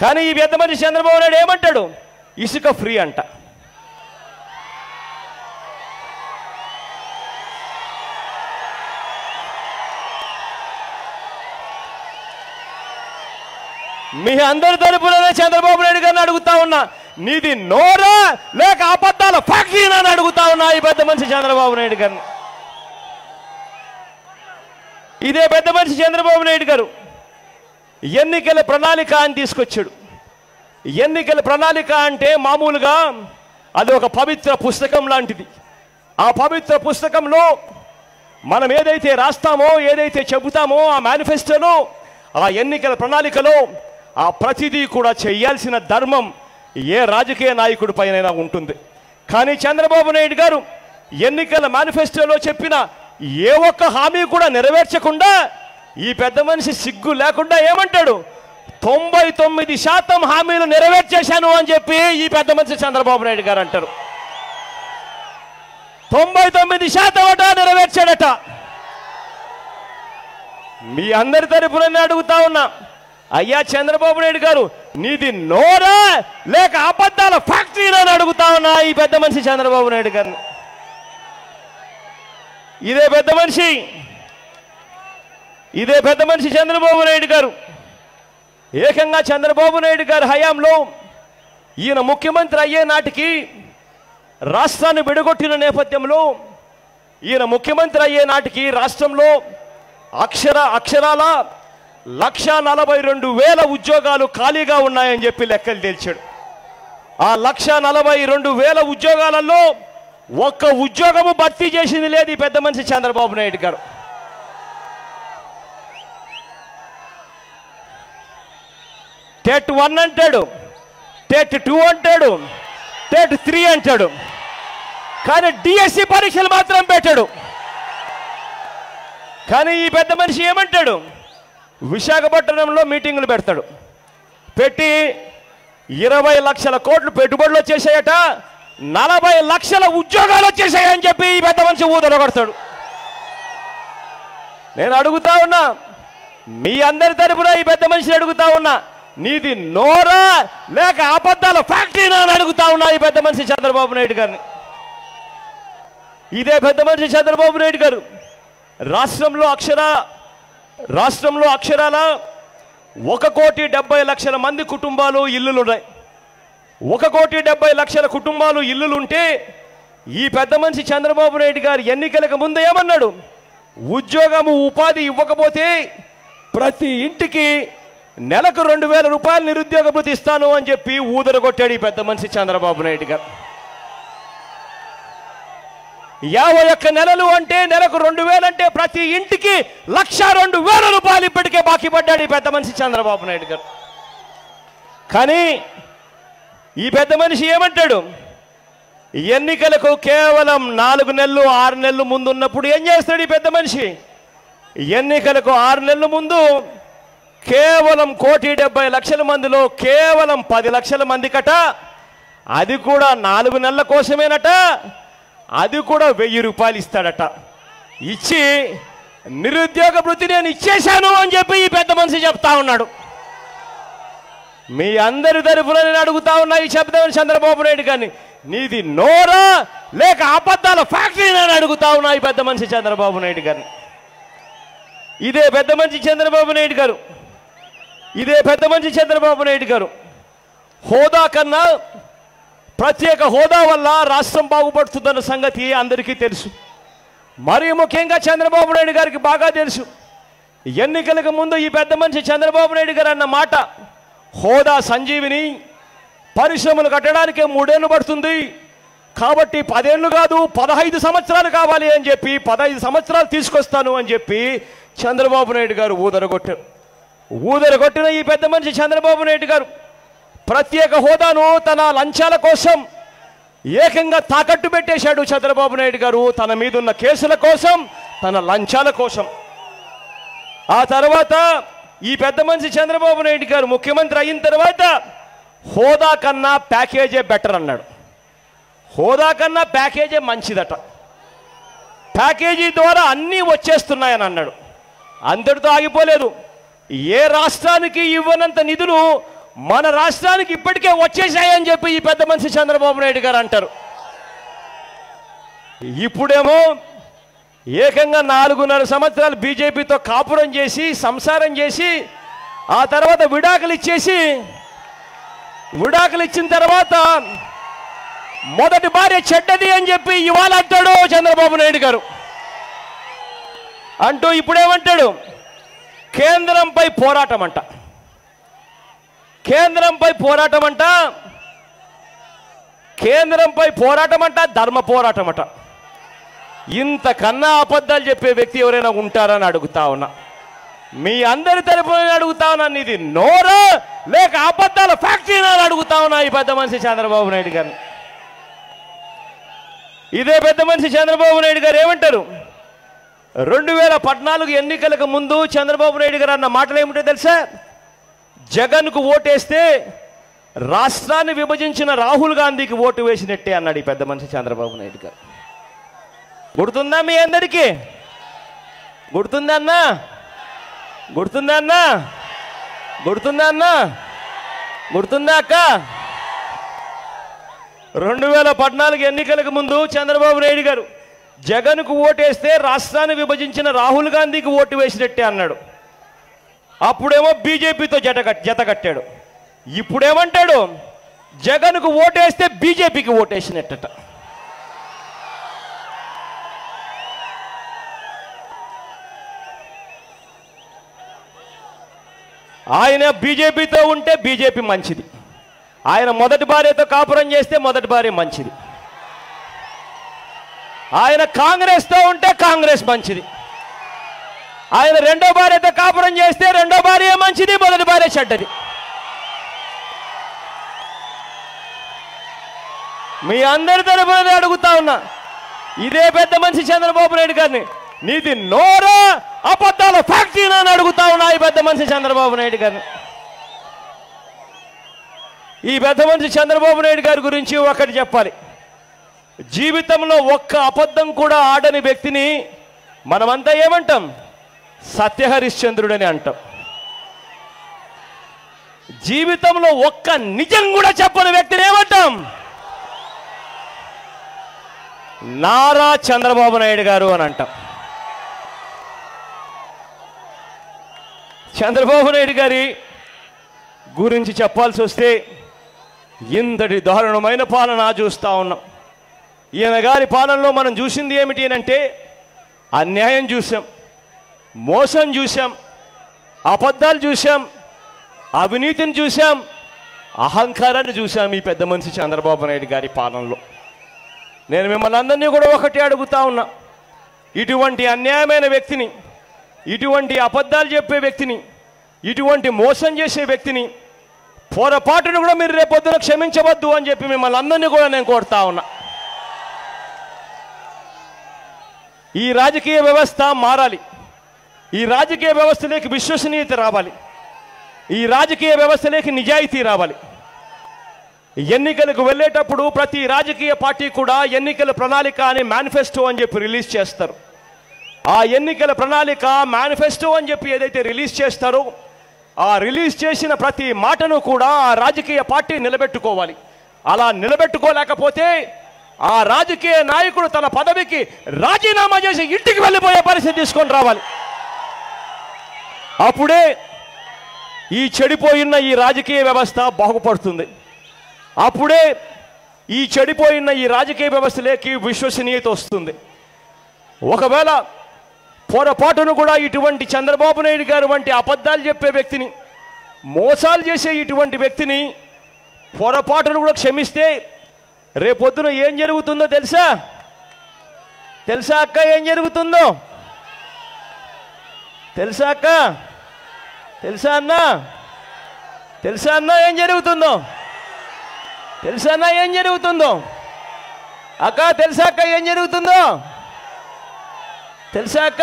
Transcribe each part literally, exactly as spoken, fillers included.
కానీ ఈ పెద్ద మనిషి చంద్రబాబు నాయుడు ఏమంటాడు? ఇసుక ఫ్రీ అంట. మీ అందరి తరపున చంద్రబాబు నాయుడు గారిని అడుగుతా ఉన్నా, నీది నోరా లేక అబద్ధాల ఫ్యాక్టరీనా అని అడుగుతా ఉన్నా ఈ పెద్ద మనిషి చంద్రబాబు నాయుడు గారిని. ఇదే పెద్ద మనిషి చంద్రబాబు నాయుడు గారు ఎన్నికల ప్రణాళిక అని తీసుకొచ్చాడు. ఎన్నికల ప్రణాళిక అంటే మామూలుగా అది ఒక పవిత్ర పుస్తకం లాంటిది. ఆ పవిత్ర పుస్తకంలో మనం ఏదైతే రాస్తామో, ఏదైతే చెబుతామో ఆ మేనిఫెస్టోలో, ఆ ఎన్నికల ప్రణాళికలో ఆ ప్రతిదీ కూడా చేయాల్సిన ధర్మం ఏ రాజకీయ నాయకుడి పైన ఉంటుంది. కానీ చంద్రబాబు నాయుడు గారు ఎన్నికల మేనిఫెస్టోలో చెప్పిన ఏ ఒక్క హామీ కూడా నెరవేర్చకుండా ఈ పెద్ద మనిషి సిగ్గు లేకుండా ఏమంటాడు? తొంభై తొమ్మిది శాతం హామీలు నెరవేర్చేశాను అని చెప్పి ఈ పెద్ద మనిషి చంద్రబాబు నాయుడు గారు అంటారు. తొంభై తొమ్మిది శాతం అట నెరవేర్చాడట. మీ అందరి తరపున అడుగుతా ఉన్నా, అయ్యా చంద్రబాబు నాయుడు గారు నీది నోరా లేక అబద్ధాల ఫ్యాక్టరీనా అని అడుగుతా ఉన్నా ఈ పెద్ద మనిషి చంద్రబాబు నాయుడు గారిని. ఇదే పెద్ద మనిషి ఇదే పెద్ద మనిషి చంద్రబాబు నాయుడు గారు ఏకంగా చంద్రబాబు నాయుడు గారి హయాంలో ఈయన ముఖ్యమంత్రి అయ్యే నాటికి రాష్ట్రాన్ని విడగొట్టిన నేపథ్యంలో ఈయన ముఖ్యమంత్రి అయ్యే నాటికి రాష్ట్రంలో అక్షర అక్షరాల లక్ష నలభై రెండు వేల ఉద్యోగాలు ఖాళీగా ఉన్నాయని చెప్పి లెక్కలు తేల్చాడు. ఆ లక్ష నలభై రెండు వేల ఉద్యోగాలలో ఒక్క ఉద్యోగము భర్తీ చేసింది లేదు ఈ పెద్ద మనిషి చంద్రబాబు నాయుడు గారు. టెట్ వన్ అంటాడు, టెట్ టూ అంటాడు, టెట్ త్రీ అంటాడు, కానీ డిఎస్సి పరీక్షలు మాత్రం పెట్టాడు. కానీ ఈ పెద్ద మనిషి ఏమంటాడు? విశాఖపట్నంలో మీటింగులు పెడతాడు, పెట్టి ఇరవై లక్షల కోట్లు పెట్టుబడులు వచ్చేసాయట, నలభై లక్షల ఉద్యోగాలు వచ్చేసాయని చెప్పి ఈ పెద్ద మనిషి ఊదరగొడతాడు. నేను అడుగుతా ఉన్నా, మీ అందరి తరపున ఈ పెద్ద మనిషిని అడుగుతా ఉన్నా, నీది నోరా లేక అబద్ధాల ఫ్యాక్టరీనా అని అడుగుతా ఉన్నా ఈ పెద్ద మనిషి చంద్రబాబు నాయుడు గారిని. ఇదే పెద్ద మనిషి చంద్రబాబు నాయుడు గారు రాష్ట్రంలో అక్షర రాష్ట్రంలో అక్షరాల ఒక కోటి డెబ్బై లక్షల మంది కుటుంబాలు ఇల్లులు ఉన్నాయి. ఒక కోటి డెబ్బై లక్షల కుటుంబాలు ఇల్లులు ఉంటే ఈ పెద్ద మనిషి చంద్రబాబు నాయుడు గారు ఎన్నికలకు ముందు ఏమన్నాడు? ఉద్యోగము ఉపాధి ఇవ్వకపోతే ప్రతి ఇంటికి నెలకు రెండు వేల రూపాయలు నిరుద్యోగ భృతి ఇస్తాను అని చెప్పి ఊదరగొట్టాడు ఈ పెద్ద మనిషి చంద్రబాబు నాయుడు గారు. యాభై ఒక్క నెలలు అంటే నెలకు రెండు వేలు అంటే ప్రతి ఇంటికి లక్ష రెండు వేల రూపాయలు ఇప్పటికే బాకీ పడ్డాడు ఈ పెద్ద మనిషి చంద్రబాబు నాయుడు గారు. కానీ ఈ పెద్ద మనిషి ఏమంటాడు? ఎన్నికలకు కేవలం నాలుగు నెలలు ఆరు నెలలు ముందు ఉన్నప్పుడు ఏం చేస్తాడు ఈ పెద్ద మనిషి? ఎన్నికలకు ఆరు నెలల ముందు కేవలం కోటి డెబ్బై లక్షల మందిలో కేవలం పది లక్షల మందికట, అది కూడా నాలుగు నెలల కోసమేనట, అది కూడా వెయ్యి రూపాయలు ఇస్తాడట. ఇచ్చి నిరుద్యోగ భృతి నేను ఇచ్చేశాను అని చెప్పి ఈ పెద్ద మనిషి చెప్తా ఉన్నాడు. మీ అందరి తరఫున నేను అడుగుతా ఉన్నా ఈ చెప్తాను చంద్రబాబు నాయుడు గారిని, నీది నోరా లేక అబద్ధాల ఫ్యాక్టరీ అని అడుగుతా ఉన్నా ఈ పెద్ద మనిషి చంద్రబాబు నాయుడు గారిని. ఇదే పెద్ద మనిషి చంద్రబాబు నాయుడు గారు ఇదే పెద్ద మనిషి చంద్రబాబు నాయుడు గారు హోదా కన్నా ప్రత్యేక హోదా వల్ల రాష్ట్రం బాగుపడుతుందన్న సంగతి అందరికీ తెలుసు. మరీ ముఖ్యంగా చంద్రబాబు నాయుడు గారికి బాగా తెలుసు. ఎన్నికలకు ముందు ఈ పెద్ద మనిషి చంద్రబాబు నాయుడు గారు అన్న మాట, హోదా సంజీవిని, పరిశ్రమలు కట్టడానికే మూడేళ్లు పడుతుంది కాబట్టి పదేళ్లు కాదు పదహైదు సంవత్సరాలు కావాలి అని చెప్పి పదహైదు సంవత్సరాలు తీసుకొస్తాను అని చెప్పి చంద్రబాబు నాయుడు గారు ఊదరగొట్టారు. ఊదరగొట్టిన ఈ పెద్ద మనిషి చంద్రబాబు నాయుడు గారు ప్రత్యేక హోదాను తన లంచాల కోసం ఏకంగా తాకట్టు పెట్టేశాడు చంద్రబాబు నాయుడు గారు, తన మీద ఉన్న కేసుల కోసం, తన లంచాల కోసం. ఆ తర్వాత ఈ పెద్ద మనిషి చంద్రబాబు నాయుడు గారు ముఖ్యమంత్రి అయిన తర్వాత హోదా కన్నా ప్యాకేజే బెటర్ అన్నాడు. హోదా కన్నా ప్యాకేజే మంచిదట, ప్యాకేజీ ద్వారా అన్నీ వచ్చేస్తున్నాయని అన్నాడు. అంతటితో ఆగిపోలేదు. ఏ రాష్ట్రానికి ఇవ్వనంత నిధులు మన రాష్ట్రానికి ఇప్పటికే వచ్చేసాయని చెప్పి ఈ పెద్ద మనిషి చంద్రబాబు నాయుడు గారు అంటారు. ఇప్పుడేమో ఏకంగా నాలుగున్నర సంవత్సరాలు బీజేపీతో కాపురం చేసి సంసారం చేసి ఆ తర్వాత విడాకులు ఇచ్చేసి విడాకులు ఇచ్చిన తర్వాత మొదటి భార్య చెడ్డది అని చెప్పి ఇవాళ అంటాడు చంద్రబాబు నాయుడు గారు. అంటూ ఇప్పుడేమంటాడు, కేంద్రంపై పోరాటం అంట, కేంద్రంపై పోరాటం అంట, కేంద్రంపై పోరాటం అంట, ధర్మ పోరాటం అంట. ఇంతకన్నా అబద్ధాలు చెప్పే వ్యక్తి ఎవరైనా ఉంటారని అడుగుతా ఉన్నా. మీ అందరి తరపున అడుగుతా ఉన్నా, ఇది నోరా లేక అబద్ధాల ఫ్యాక్టరీనా అని అడుగుతా ఉన్నా ఈ పెద్ద మనిషి చంద్రబాబు నాయుడు గారిని. ఇదే పెద్ద మనిషి చంద్రబాబు నాయుడు గారు ఏమంటారు, రెండు వేల పద్నాలుగు ఎన్నికలకు ముందు చంద్రబాబు నాయుడు గారు అన్న మాటలు ఏమిటో తెలుసా? జగన్కు ఓటేస్తే రాష్ట్రాన్ని విభజించిన రాహుల్ గాంధీకి ఓటు వేసినట్టే అన్నాడు ఈ పెద్ద మనిషి చంద్రబాబు నాయుడు గారు. గుర్తుందా మీ అందరికీ? గుర్తుందా అన్నా? గుర్తుందా అన్నా? గుర్తుందా అన్నా? గుర్తుందా అక్క? రెండు వేల పద్నాలుగు ఎన్నికలకు ముందు చంద్రబాబు నాయుడు గారు జగన్కు ఓటేస్తే రాష్ట్రాన్ని విభజించిన రాహుల్ గాంధీకి ఓటు వేసినట్టే అన్నాడు. అప్పుడేమో బీజేపీతో జత జత కట్టాడు. ఇప్పుడేమంటాడు, జగన్కు ఓటేస్తే బీజేపీకి ఓటేసినట్ట. ఆయన బీజేపీతో ఉంటే బీజేపీ మంచిది, ఆయన మొదటి భార్యతో కాపురం చేస్తే మొదటి భార్య మంచిది, ఆయన కాంగ్రెస్తో ఉంటే కాంగ్రెస్ మంచిది, ఆయన రెండో భార్యతో కాపురం చేస్తే రెండో భార్య మంచిది, మొదటి భార్య చెడ్డది. మీ అందరి తరపున అడుగుతా ఉన్నా, ఇదే పెద్ద మనిషి చంద్రబాబు నాయుడు గారిని, నీది నోరా అబద్ధాల ఫ్యాక్టరీనా అని అడుగుతా ఉన్నా ఈ పెద్ద మనిషి చంద్రబాబు నాయుడు గారిని. ఈ పెద్ద మనిషి చంద్రబాబు నాయుడు గారి గురించి ఒకటి చెప్పాలి. జీవితంలో ఒక్క అబద్ధం కూడా ఆడని వ్యక్తిని మనమంతా ఏమంటాం? సత్యహరిశ్చంద్రుడని అంటాం. జీవితంలో ఒక్క నిజం కూడా చెప్పని వ్యక్తిని ఏమంటాం? నారా చంద్రబాబు నాయుడు గారు అని అంటాం. చంద్రబాబు నాయుడు గారి గురించి చెప్పాల్సి వస్తే ఇంతటి దారుణమైన పాలన చూస్తూ ఉన్నాం. ఈయన గారి పాలనలో మనం చూసింది ఏమిటి అంటే, అన్యాయం చూసాం, మోసం చూసాం, అబద్ధాలు చూసాం, అవినీతిని చూసాం, అహంకారాన్ని చూసాం ఈ పెద్ద మనిషి చంద్రబాబు నాయుడు గారి పాలనలో. నేను మిమ్మల్ని అందరినీ కూడా ఒకటి అడుగుతా ఉన్నా, ఇటువంటి అన్యాయమైన వ్యక్తిని, ఇటువంటి అబద్ధాలు చెప్పే వ్యక్తిని, ఇటువంటి మోసం చేసే వ్యక్తిని పొరపాటును కూడా మీరు రేపొద్దున క్షమించవద్దు అని చెప్పి మిమ్మల్ని అందరినీ కూడా నేను కోరుతా ఉన్నా. ఈ రాజకీయ వ్యవస్థ మారాలి, ఈ రాజకీయ వ్యవస్థలోకి విశ్వసనీయత రావాలి, ఈ రాజకీయ వ్యవస్థలోకి నిజాయితీ రావాలి. ఎన్నికలకు వెళ్ళేటప్పుడు ప్రతి రాజకీయ పార్టీ కూడా ఎన్నికల ప్రణాళిక అని మేనిఫెస్టో అని చెప్పి రిలీజ్ చేస్తారు. ఆ ఎన్నికల ప్రణాళిక మేనిఫెస్టో అని చెప్పి ఏదైతే రిలీజ్ చేస్తారో ఆ రిలీజ్ చేసిన ప్రతి మాటను కూడా ఆ రాజకీయ పార్టీ నిలబెట్టుకోవాలి. అలా నిలబెట్టుకోలేకపోతే ఆ రాజకీయ నాయకుడు తన పదవికి రాజీనామా చేసి ఇంటికి వెళ్ళిపోయే పరిస్థితి తీసుకొని రావాలి. అప్పుడే ఈ చెడిపోయిన ఈ రాజకీయ వ్యవస్థ బాగుపడుతుంది. అప్పుడే ఈ చెడిపోయిన ఈ రాజకీయ వ్యవస్థలోకి విశ్వసనీయత వస్తుంది. ఒకవేళ పొరపాటును కూడా ఇటువంటి చంద్రబాబు నాయుడు గారు వంటి అబద్ధాలు చెప్పే వ్యక్తిని, మోసాలు చేసే ఇటువంటి వ్యక్తిని పొరపాటును కూడా క్షమిస్తే రేపొద్దున ఏం జరుగుతుందో తెలుసా? తెలుసా అక్క? ఏం జరుగుతుందో తెలుసా అక్క? తెలుసా అన్నా? తెలుసా అన్నా ఏం జరుగుతుందో? తెలుసా అన్నా ఏం జరుగుతుందో? అక్క తెలుసా అక్క ఏం జరుగుతుందో? తెలుసా అక్క?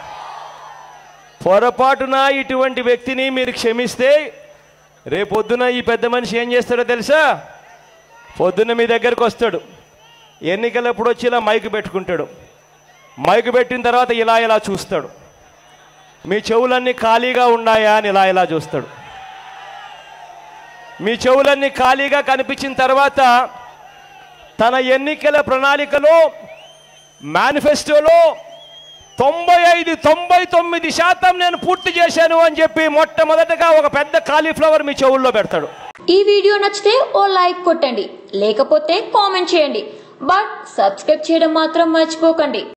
పొరపాటున ఇటువంటి వ్యక్తిని మీరు క్షమిస్తే రేపొద్దున ఈ పెద్ద మనిషి ఏం చేస్తాడో తెలుసా? పొద్దున్న మీ దగ్గరకు వస్తాడు, ఎన్నికలప్పుడు వచ్చి ఇలా మైకు పెట్టుకుంటాడు. మైకు పెట్టిన తర్వాత ఇలా ఇలా చూస్తాడు, మీ చెవులన్నీ ఖాళీగా ఉన్నాయా అని ఇలా ఇలా చూస్తాడు. మీ చెవులన్నీ ఖాళీగా కనిపించిన తర్వాత తన ఎన్నికల ప్రణాళికలో మేనిఫెస్టోలో తొంభై ఐదు తొంభై తొమ్మిది శాతం నేను పూర్తి చేశాను అని చెప్పి మొట్టమొదటగా ఒక పెద్ద కాలీఫ్లవర్ మీ చెవుల్లో పెడతాడు. ఈ వీడియో నచ్చితే ఓ లైక్ కొట్టండి, లేకపోతే కామెంట్ చేయండి, బట్ సబ్స్క్రైబ్ చేయడం మాత్రం మర్చిపోకండి.